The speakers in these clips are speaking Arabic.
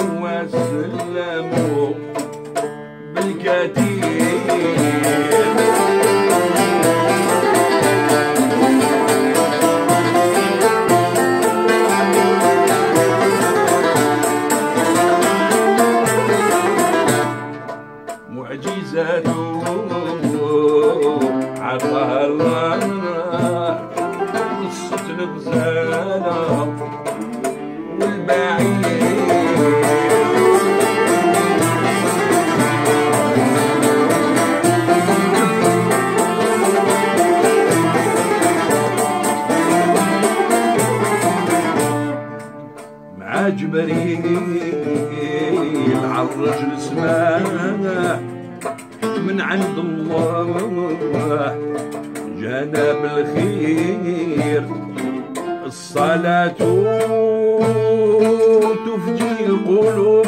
وسلموا بالكثير معجزاته عطاها الله قصة الغزالة مع جبريل عالرجل سماه من عند الله جانا بالخير الصلاة تفجي القلوب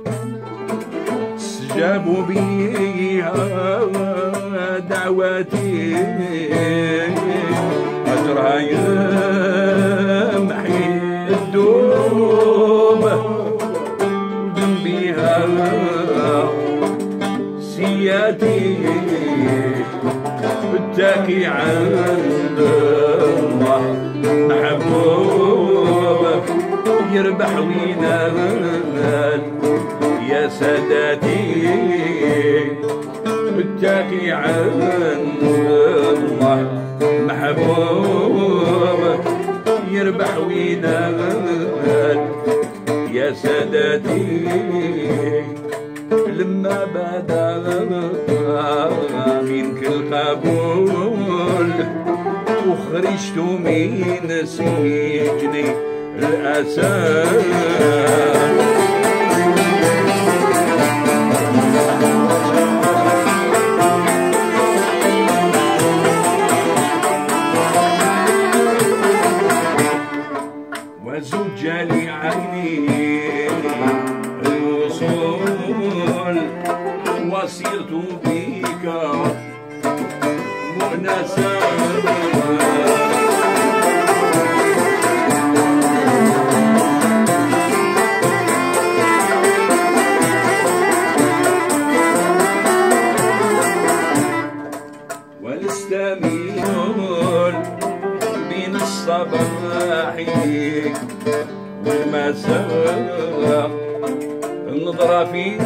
استجابوا بيها دعواتي أجرها يمحي الدوب بها سياتي التاكي عند الله محبوب يربح وينال يا ساداتي التاكي عند الله محبوب يربح وينال يا ساداتي لما بدا منك القبول وخرجت من سجني الأسى وزج لعيني الوصول وسرت بك مؤنسا ولستميل بين الصباح والمساء النظرة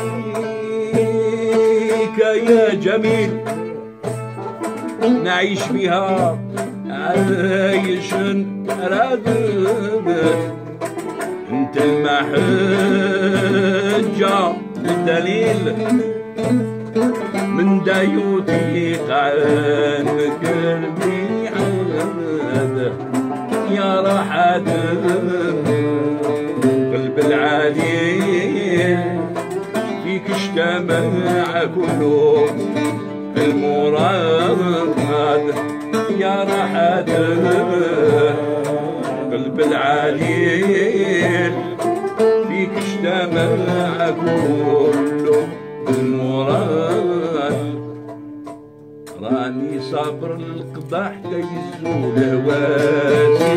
فيك يا جميل نعيش بها عايش راغب انت المحجة الدليل من دايوتي عن قلبي عاد يا راحة قلب العليل فيك اجتمع كل المراد يا راحة قلب العليل فيك اجتمع كل المراد راني صابر القضاء حتى يزول هواسي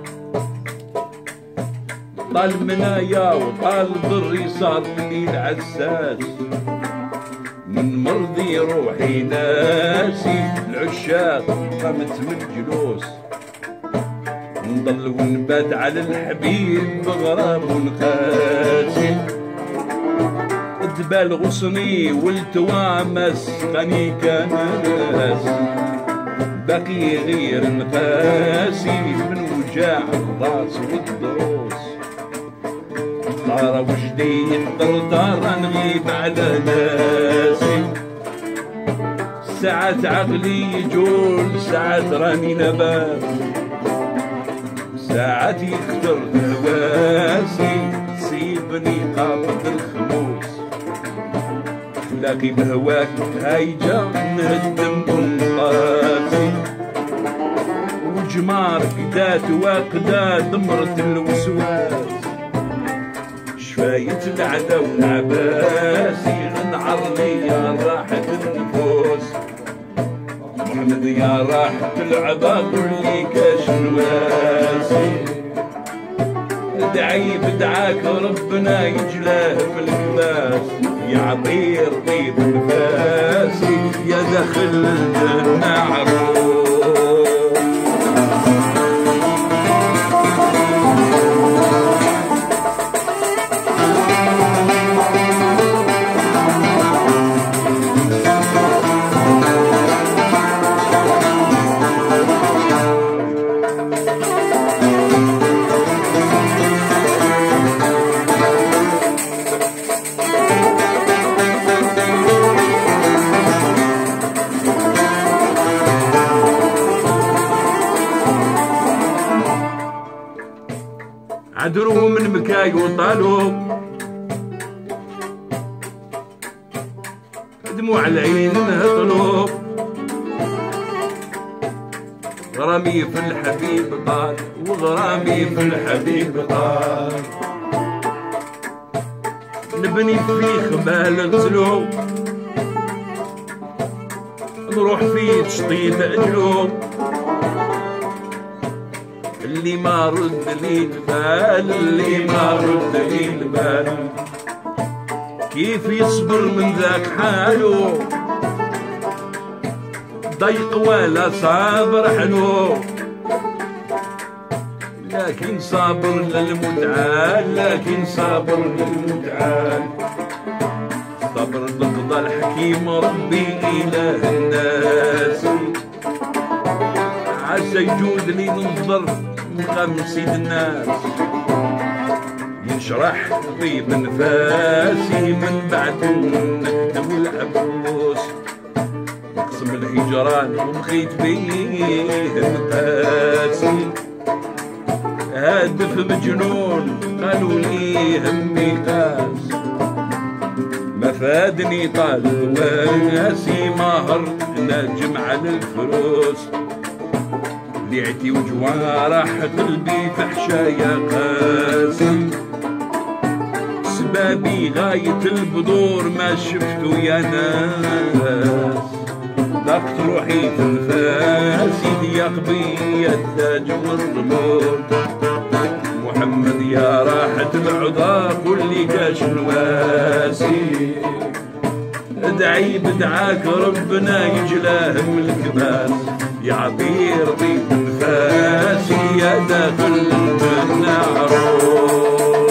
طال منايا وطال ضري صار مني العساس من مرضي روحي ناسي العشاق قامت من الجلوس نضل ونبات على الحبيب بغرام ونقاسي دبال غصني والتوامس غني كناس باقي غير نقاسي من وجاع الراس والضروس طارة وجدي طردار نغيب على ناسي ساعات عقلي يجول ساعات راني نبات ساعات يختر هواسي تصيبني قابض الخموس لاقي بهواك هايجة نهدم ونقاسي وجمار قدات واقدا دمرة الوسواس شفاية العدا ونعباسي غنعرني يا راحة النفوس محمد يا راحة العباد واللي كاش نواسي ادعي بدعاك ربنا يجلاه من الكباس يعطيه طيب نفاسي يا دخل الجنة عروس. عدروا من مكاي وطالوا دموع العين هطلوا غرامي في الحبيب طال وغرامي في الحبيب طال نبني في خبال غزلو نروح في تشطيب أجلو اللي ما رد لي البال اللي ما رد لي البال كيف يصبر من ذاك حاله ضيق ولا صابر حلو لكن صابر للمتعال لكن صابر للمتعال صبر لقضى الحكيم ربي إله الناس عسى يجود لي ننظر مقام سيد الناس ينشرح طيب نفاسي من بعد النكد والعبوس يقسم الهجران ومخيت بيه مقاسي هادف مجنون قالوا لي همي قاس ما فادني طالب واسي ماهر ناجم على الفروس لعتي وجوارح قلبي فحشايا قاسي سبابي غاية البذور ما شفتو يا ناس ضاقت روحي في نفاسي يا قبية التاج والرموز محمد يا راحة العذاق واللي كاش نواسي ادعي بدعاك ربنا يجلاه من الكباس يعطيه طيب نفاسي يا داخل الجنة عروس.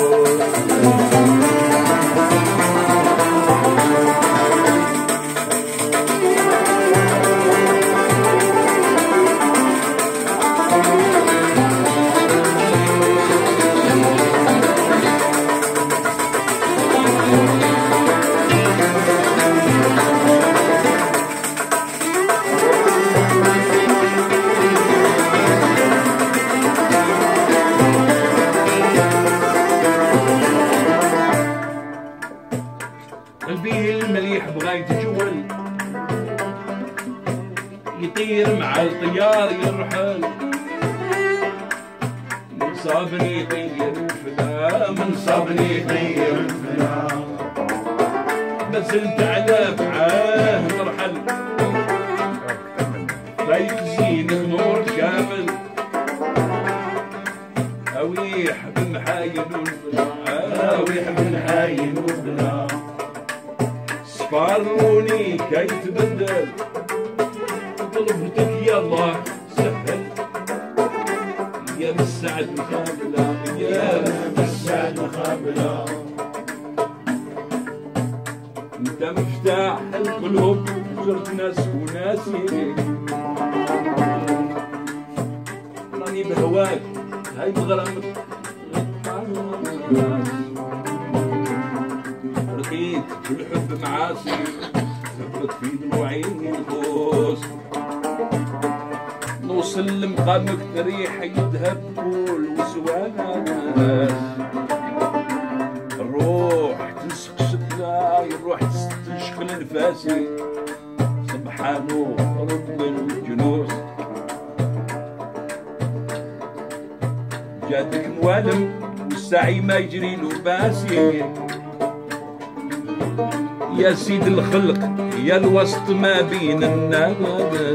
قلبي المليح بغا يتجول يطير مع الطيار يرحل من صابني يطير الفدا من صابني يطير الفدا بزلت على معاه مرحل ضيق زين النور كامل أويح بن حايل والفدا أويح بن حايل والفدا صفروني كي تبدل طلبتك يا الله سهل يا مسعد مخابلة يا مسعد مخابلة انت مفتاح القلوب جرت ناس وناسي راني بهواك هاي مغرمك لقيت في الحب معاصي حبك في دموعي القوس نوصل لمقامك تريح يذهب كل وسواس الروح تنسق شكلها الروح تشغل نفاسي سبحانه رب الجنوس جاتك موالم والسعي ما يجري له باسي يا سيد الخلق يا الوسط ما بين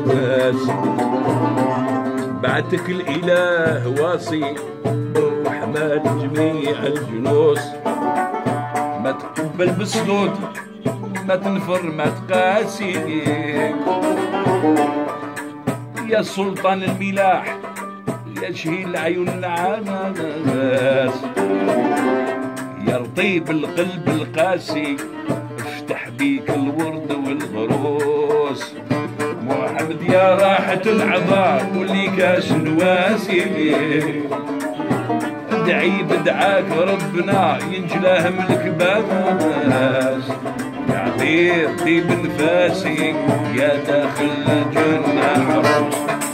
الناس بعتك الإله واصي بالرحمة مال جميع الجنوس، ما تقبل بالصدود ما تنفر ما تقاسي، يا سلطان الملاح يا شهيل العيون العناس، يا رطيب القلب القاسي افتح بيك الورد والغروس، محمد يا راحة العذار واللي كاش نواسي، ادعي بدعاك ربنا ينجلاه من الكباس، يا عطير طيب نفاسي يا داخل الجنة عروس.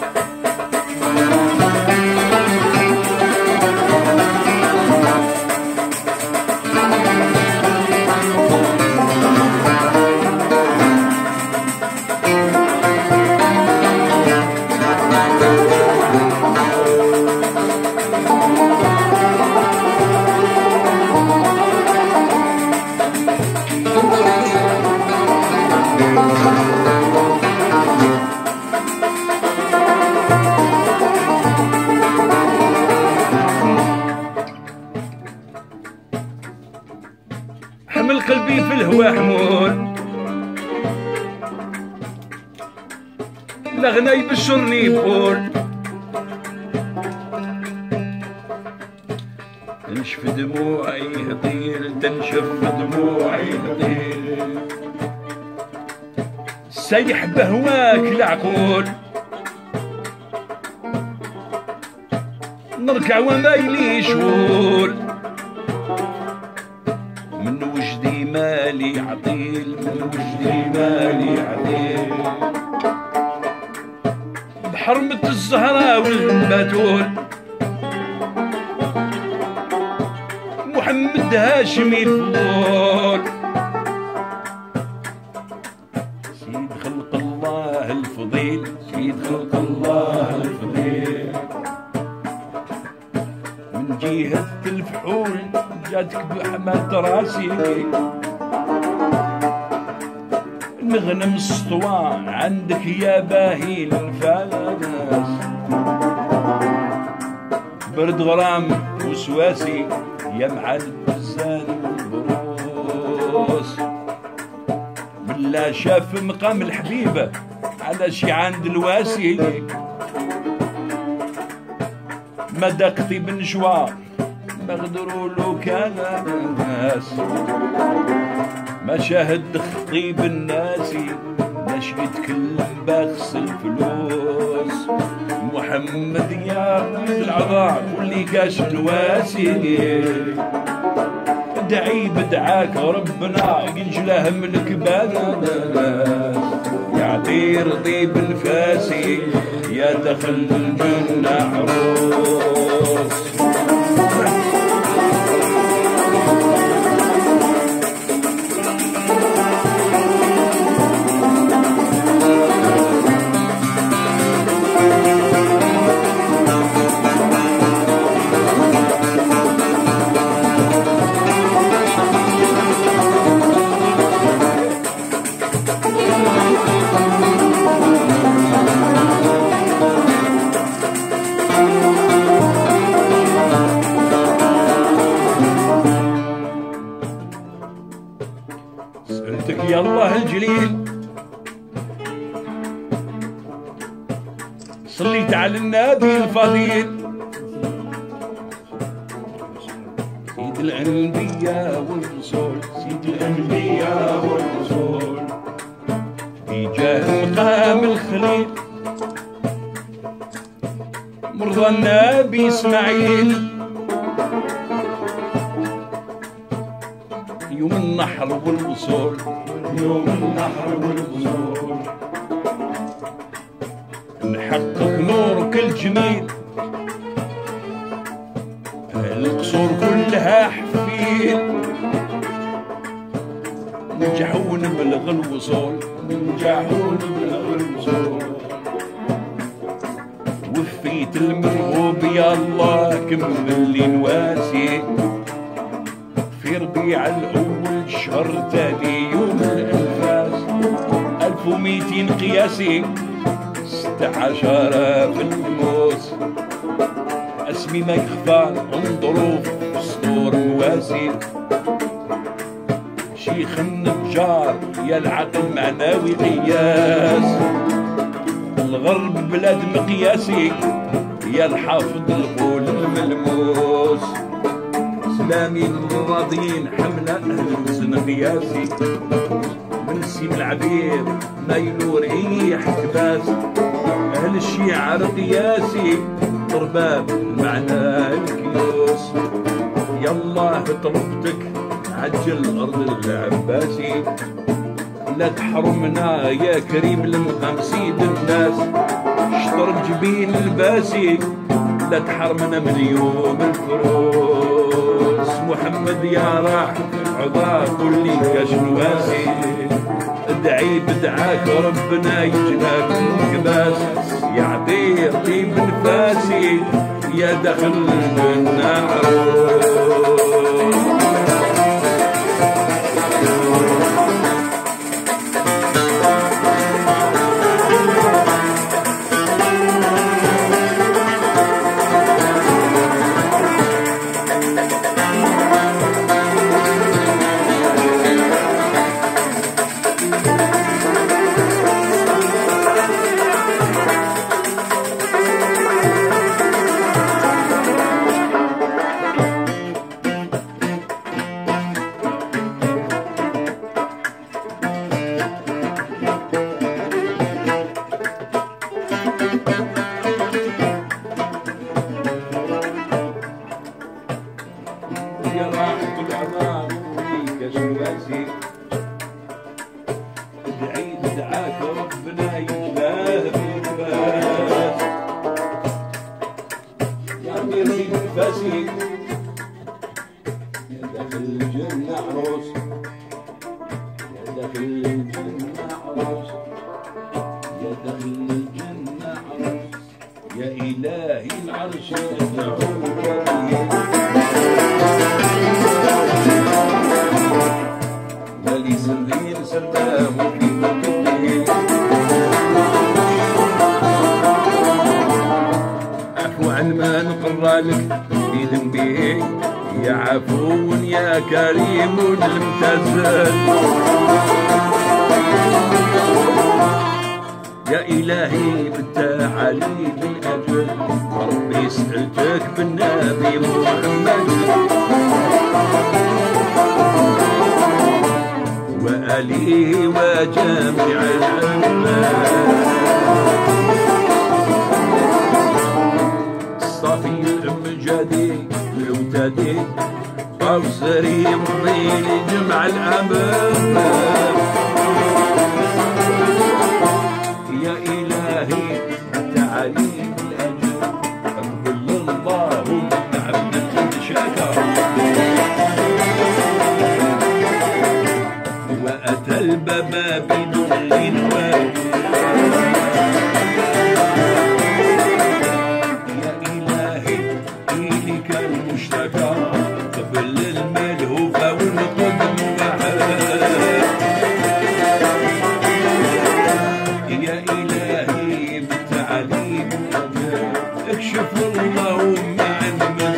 حمل قلبي في الهوا حمول، الأغنى يبشرني بقول، تنشف دموعي هطيل تنشف دموعي هطيل، سيح بهواك العقول، نركع وما يلي شغول، من وجدي مالي عطيل من وجدي مالي عطيل، بحرمة الزهراء والبتول، محمد هاشمي الفضول، سيد خلق الله الفضيل سيد خلق الله الفضيل، من جهة الفحول جاتك بحمد راسي، نغنم السطوان عندك يا باهي الفاس، برد غرام وسواسي يا مع البزان والبروس، بالله شاف مقام الحبيبة على شي عند الواسي، مدقتي بنجوار مغدروا له كان الناس، مشاهد خطيب الناسي باش يتكلم باخس الفلوس، محمد يا ولد العذار واللي كاش نواسي، ادعي بدعاك ربنا ينجله من الكباس، يعطي رطيب نفاسي يا دخل الجنة عروس. سألتك يا الله الجليل صليت على النبي الفضيل، سيد الأنبياء والرسول سيد الأنبياء والرسول، في جاه مقام الخليل مرضى النبي إسماعيل، يوم النحر والوصول يوم النحر والوصول، نحقق نورك الجميل القصور كلها حفيل، ننجحوا نبلغ الوصول ننجحوا نبلغ الوصول، وفيت المرغوب يا الله كمل لي نواسي، في ربيع الأول شهر تالي يوم الأنفاس 1200 قياسي 16 في النموس، اسمي ما يخفى ظروف السطور مواسي. شيخ النجار يا العقل معناوي قياس، الغرب بلاد مقياسي يا الحافظ القول الملموس. سلامي للراضيين حملة أهل الوزن قياسي، من سيم العبير نايلو ريح كباس. أهل الشيعة قياسي طرباب المعنى الكيوس. يالله طلبتك عجل أرض العباسي، لا تحرمنا يا كريم المقام سيد الناس. شطر جبين الباسي لا تحرمنا من يوم الفروس. محمد يا راح عضا كل كاش نواسي، ادعي بدعاك ربنا يجناك كباس. يا عبير طيب نفاسي يا دخل الجنة عروس. يا راحة العمار فيك شواسي، ادعي دعاك ربنا يجلاه بالباس. يا أمير في نفاسي يا داخل الجنة عروس، يا داخل الجنة عروس، يا داخل الجنة عروس. يا إلهي العرش يدعوك مالي سليم سلام في قلبي. عفو عن ما نقرى لك في ذنبي، يا عفو يا كريم الممتاز. يا إلهي بالتعالي بالأجل ربي سألتك بالنبي محمد وآله وجميع الأمة. الصافي الأمجدي الأوتادي قوسري مضي لجمع الأمة. يا إلهي تعالي بالأجل قبل اللهم عبدك شكر. وأتى الباب بدخل وادي. يا إلهي إليك المشتكى قبل الملهوفة والقدم معاه. يا إلهي بالتعليم اكشف اللهم عن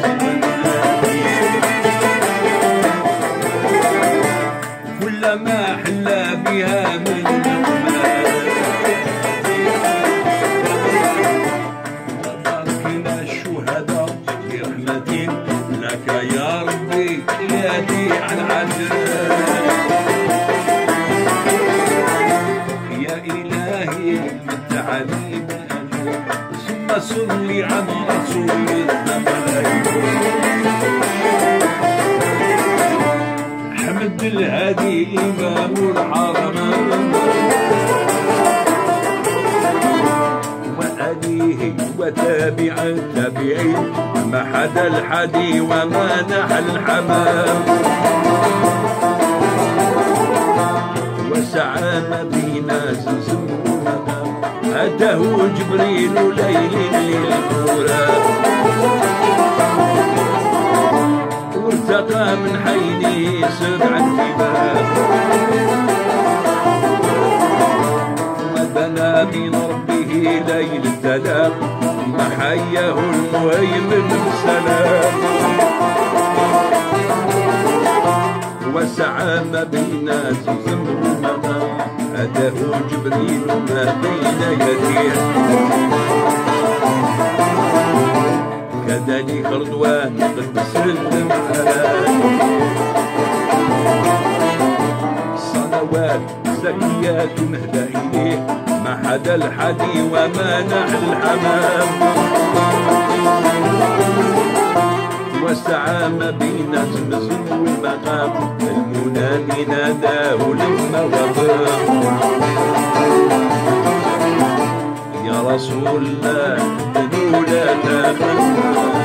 كلما حلى بها من نقمة. وباركنا الشهداء برحمة لك يا ربي ياتي عن عدل. يا إلهي بالتعليم ثم صلي على رسول الزمان. حمد الهادي إمام الحرم وآله وتابع التابعين ما حدا الحدي وما نحى الحمام. وسعى مدينة زمزمنا أتاه جبريل ليل للكرام. وارتقى من حينه سبع الجبال وبنى من ربه ليل التلاق. محياه المهيمن سلام وسعى ما بين زمزم والمقام هداه جبريل ما بين يديه كذلك رضوان قد سلم صلوات زكيات نهدى إليه ما حدا الحدي ومانع الحمام وسعى ما بين زمزم والمقام المنادي ناداه لما وقام يا رسول الله لا تامن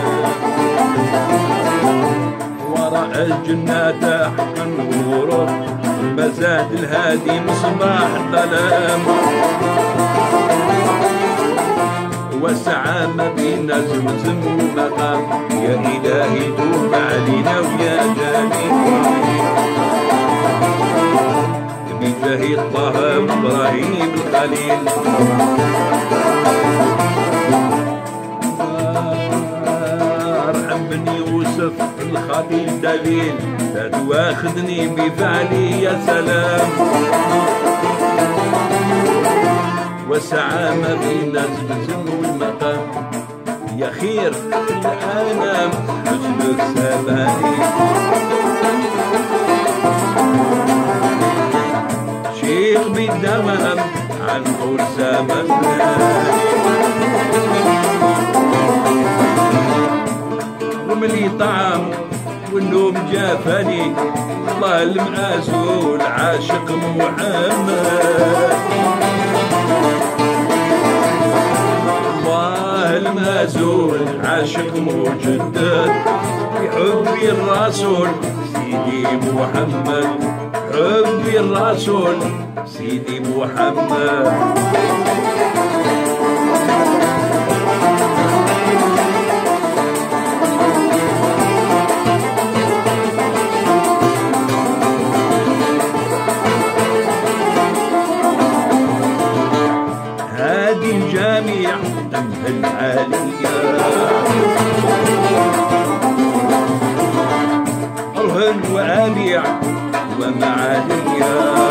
ورأى الجنة حقا نورا مزاد الهادي مصباح الظلام وسعى ما بين زمزم والمقام يا إلهي توب علينا ويا جميل بجاه طه إبراهيم الخليل ارحم من يوسف الخليل دليل لا تواخذني بفعلي يا سلام وسعى ما بين زمزم والمقام يا خير الأنام حسن السباني شيخ بالدوام عن طول زمننا وملي طعام والنوم جافني الله المأزول عاشق محمد الله المأزول عاشق مجدد بحبي الرسول سيدي محمد حبي الرسول سيدي محمد هادي الجميع أمه العالية أرهن وآليع ومعالية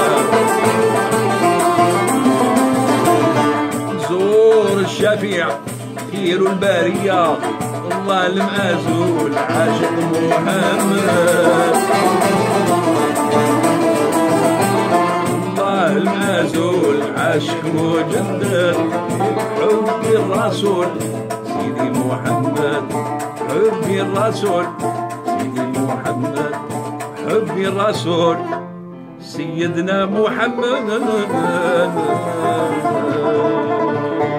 زور الشفيع خير البرية الله المأزول عاشق محمد الله المأزول عاشق مجدد حبي الرسول سيدي محمد حبي الرسول سيدي محمد حبي الرسول سيدنا محمد